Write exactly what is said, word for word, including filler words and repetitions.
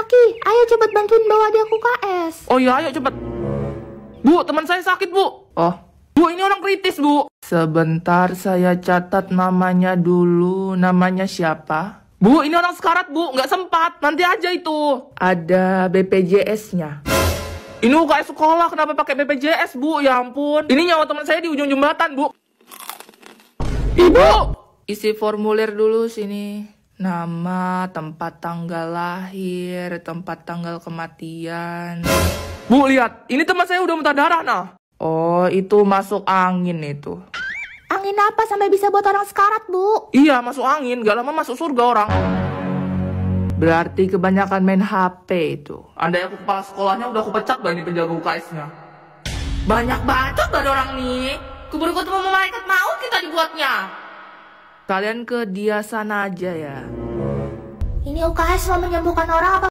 kaki. Ayo cepat bantuin bawa dia ke U K S. Oh iya, ayo cepat. Bu, teman saya sakit, Bu. Oh, Bu, ini orang kritis, Bu. Sebentar, saya catat namanya dulu. Namanya siapa? Bu, ini orang sekarat, Bu. Nggak sempat. Nanti aja itu. Ada B P J S-nya. Ini U K S sekolah, kenapa pakai B P J S, Bu? Ya ampun. Ini nyawa teman saya di ujung jembatan, Bu. Ibu! Isi formulir dulu sini. Nama, tempat tanggal lahir, tempat tanggal kematian. Bu, lihat. Ini teman saya udah muntah darah, nah. Oh, itu masuk angin itu. Angin apa sampai bisa buat orang sekarat, Bu? Iya, masuk angin. Gak lama masuk surga orang. Berarti kebanyakan main H P itu. Andai aku kepala sekolahnya udah aku pecat gak ini penjaga U K S-nya. Banyak bacot ada orang nih. Keburu ketemu malaikat maut kita dibuatnya. Kalian ke dia sana aja ya. Ini U K S mau menyembuhkan orang apa?